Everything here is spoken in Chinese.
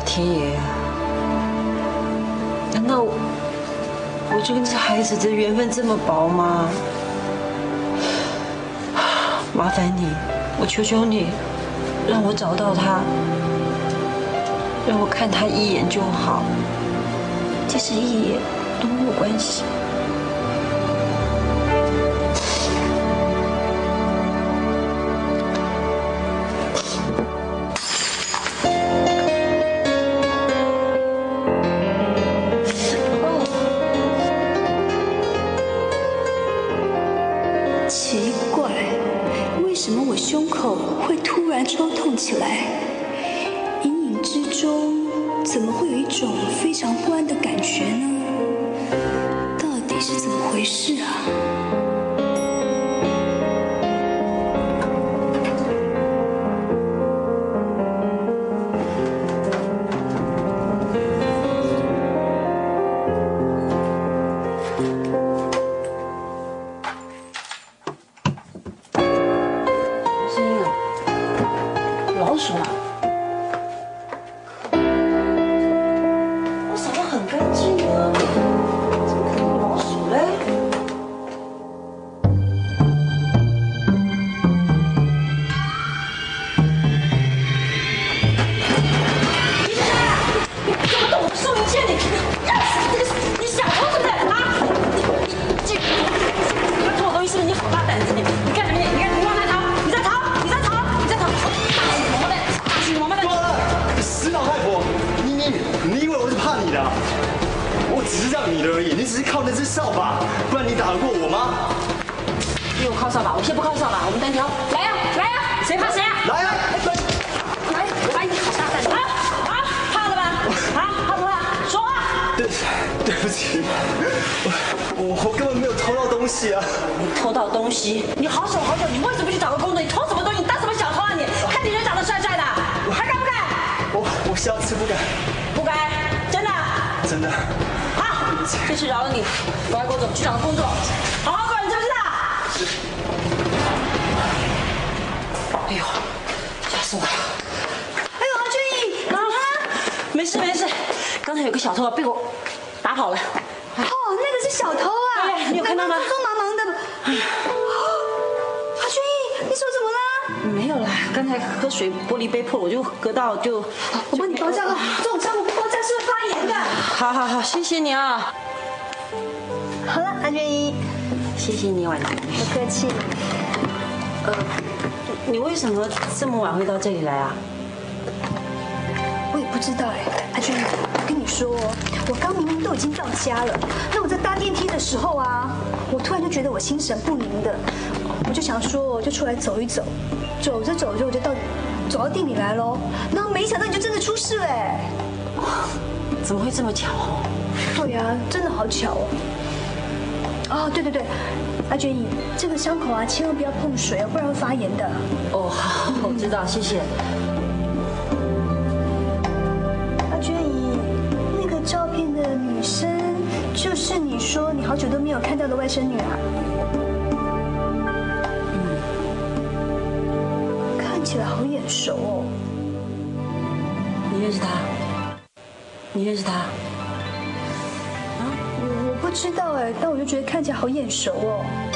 天爷啊！难道我就跟这孩子的缘分这么薄吗？麻烦你，我求求你，让我找到他，让我看他一眼就好，即使一眼都没有关系。 奇怪，为什么我胸口会突然抽痛起来？隐隐之中，怎么会有一种非常不安的感觉呢？到底是怎么回事啊？ 老鼠啊！我扫得很干净啊，怎么可能有老鼠嘞？你是谁啊？你给我动我的收银机！你小偷是不是啊？你偷我东西是不是？你好大胆子！你干什么？你看你往哪逃？你在逃！你在逃！你在逃！大起王八蛋！ 死老太婆，你以为我是怕你的啊？我只是让你的而已，你只是靠那只扫把，不然你打得过我吗？ 因为我靠扫把，我先不靠扫把，我们单挑。来呀，来呀，谁怕谁呀？ 来啊！ 来，你好大胆啊！怕了吧？啊，怕不怕？说话！ 对不起，我根本没有偷到东西啊！ 你偷到东西，你好手好脚，你为什么不去找个工作？你偷什么东西？你当什么小偷啊你？看你人长得帅帅的，还敢不敢？ 我下次不敢。 不敢，真的？ 真的。 好，这次饶了你，乖给我走，去找个工作，好好做，你知不知道？哎呦，吓死我了！ 哎呦，阿娟姨，怎么了？ 没事，刚才有个小偷被我打跑了。 哦，那个是小偷啊！ 对，你有看到吗？ 匆匆忙忙的。哎呀，阿娟姨，你手怎么了？ 没有啦，刚才喝水玻璃杯破，我就割到就。 我帮你包扎了，这种伤口包扎是会发炎的。 好，谢谢你啊。 好了，阿娟姨， 谢谢你，婉婷。 不客气。 你为什么这么晚会到这里来啊？ 我也不知道哎，阿娟，我跟你说，我刚明明都已经到家了，那我在搭电梯的时候啊，我突然就觉得我心神不宁的，我就想说，我就出来走一走，走着走着我就走到店里来喽，然后没想到你就真的出事了哎！ 怎么会这么巧？ 对呀，真的好巧哦。哦，对，阿娟姨，这个伤口啊，千万不要碰水哦，不然会发炎的。 哦，好，我知道，谢谢。 阿娟姨，那个照片的女生，就是你说你好久都没有看到的外甥女啊？看起来好眼熟哦。 你认识她？你认识她？ 我不知道哎，但我就觉得看起来好眼熟哦。